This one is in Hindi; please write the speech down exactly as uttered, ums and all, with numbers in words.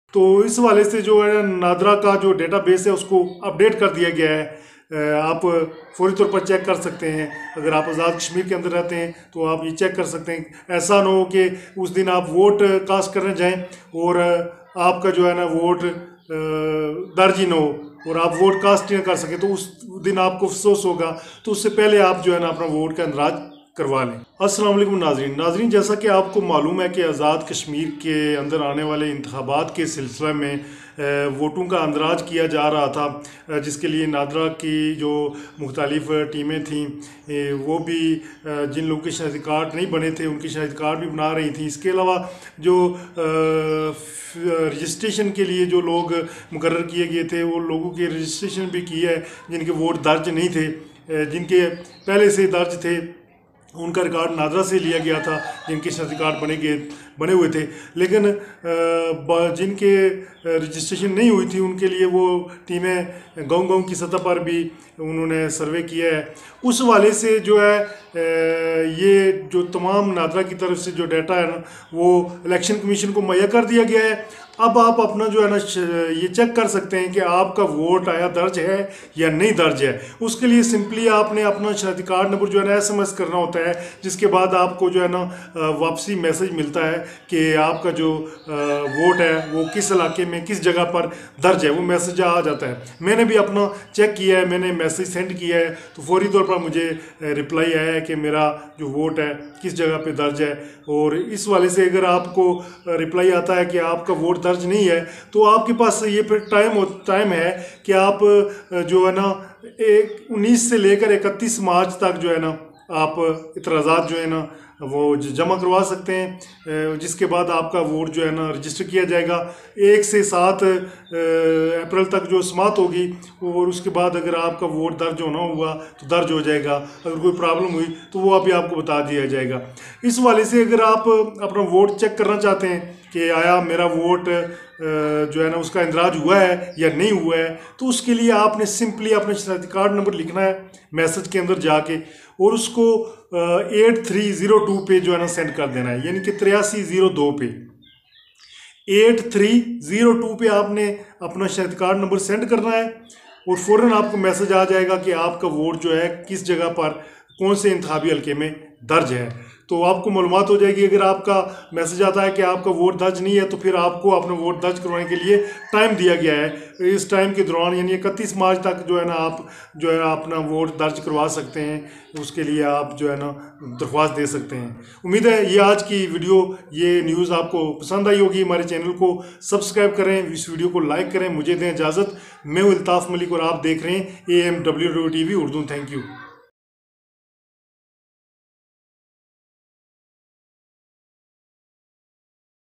तो इस वाले से जो है नादरा का जो डेटाबेस है उसको अपडेट कर दिया गया है। आप फौरी तौर पर चेक कर सकते हैं। अगर आप आज़ाद कश्मीर के अंदर रहते हैं तो आप ये चेक कर सकते हैं। ऐसा ना हो कि उस दिन आप वोट कास्ट करने जाएं और आपका जो है ना वोट दर्ज ही ना हो और आप वोट कास्ट ही ना कर सकें, तो उस दिन आपको अफसोस होगा। तो उससे पहले आप जो है ना अपना वोट का इंदराज करवा लें। अस्सलाम वालेकुम नाजरीन नाजरीन जैसा कि आपको मालूम है कि आज़ाद कश्मीर के अंदर आने वाले इंतखाबात के सिलसिले में वोटों का अंदराज किया जा रहा था, जिसके लिए नादरा की जो मुख्तलिफ टीमें थीं वो भी जिन लोगों के शनाख्ती कार्ड नहीं बने थे उनके शनाख्ती कार्ड भी बना रही थी। इसके अलावा जो रजिस्ट्रेशन के लिए जो लोग मुकर्रर किए गए थे वो लोगों के रजिस्ट्रेशन भी किया है जिनके वोट दर्ज नहीं थे, जिनके पहले से दर्ज थे उनका रिकॉर्ड नादरा से लिया गया था, जिनके शनाख्ती कार्ड बने गए बने हुए थे। लेकिन जिनके रजिस्ट्रेशन नहीं हुई थी उनके लिए वो टीमें गांव गांव की सतह पर भी उन्होंने सर्वे किया है। उस वाले से जो है ये जो तमाम नादरा की तरफ से जो डाटा है ना वो इलेक्शन कमीशन को मुहैया कर दिया गया है। अब आप अपना जो है ना ये चेक कर सकते हैं कि आपका वोट आया दर्ज है या नहीं दर्ज है। उसके लिए सिंपली आपने अपना शनाख्ती कार्ड नंबर जो है ना एस एम एस करना होता है, जिसके बाद आपको जो है ना वापसी मैसेज मिलता है कि आपका जो वोट है वो किस इलाके में किस जगह पर दर्ज है, वो मैसेज आ जाता है। मैंने भी अपना चेक किया है, मैंने मैसेज सेंड किया है तो फौरी तौर पर मुझे रिप्लाई आया है कि मेरा जो वोट है किस जगह पे दर्ज है। और इस वाले से अगर आपको रिप्लाई आता है कि आपका वोट दर्ज नहीं है तो आपके पास ये फिर टाइम टाइम है कि आप जो है ना एक उन्नीस से लेकर इकतीस मार्च तक जो है ना आप इतराज़ात जो है ना वो जमा करवा सकते हैं, जिसके बाद आपका वोट जो है ना रजिस्टर किया जाएगा। एक से सात अप्रैल तक जो समाप्त होगी और उसके बाद अगर आपका वोट दर्ज होना हुआ तो दर्ज हो जाएगा। अगर कोई प्रॉब्लम हुई तो वो अभी आपको बता दिया जाएगा। इस वाले से अगर आप अपना वोट चेक करना चाहते हैं कि आया मेरा वोट जो है ना उसका इंदराज हुआ है या नहीं हुआ है, तो उसके लिए आपने सिंपली अपना शनाख्ती कार्ड नंबर लिखना है मैसेज के अंदर जाके और उसको एट थ्री ज़ीरो टू पे जो है ना सेंड कर देना है, यानी कि तिरासी ज़ीरो दो पे एट थ्री ज़ीरो टू पे आपने अपना शनाख्ती कार्ड नंबर सेंड करना है और फ़ौरन आपको मैसेज आ जाएगा कि आपका वोट जो है किस जगह पर कौन से इंतखाबी हल्के में दर्ज है। तो आपको मालूमात हो जाएगी। अगर आपका मैसेज आता है कि आपका वोट दर्ज नहीं है तो फिर आपको अपना वोट दर्ज करवाने के लिए टाइम दिया गया है। इस टाइम के दौरान यानी इकतीस मार्च तक जो है ना आप जो है अपना वोट दर्ज करवा सकते हैं। उसके लिए आप जो है ना दरख्वास्त दे सकते हैं। उम्मीद है ये आज की वीडियो ये न्यूज़ आपको पसंद आई होगी। हमारे चैनल को सब्सक्राइब करें, इस वीडियो को लाइक करें। मुझे दें इजाज़त। मैं हूं अल्ताफ़ मलिक और आप देख रहे हैं A M W T V Urdu. Thank you.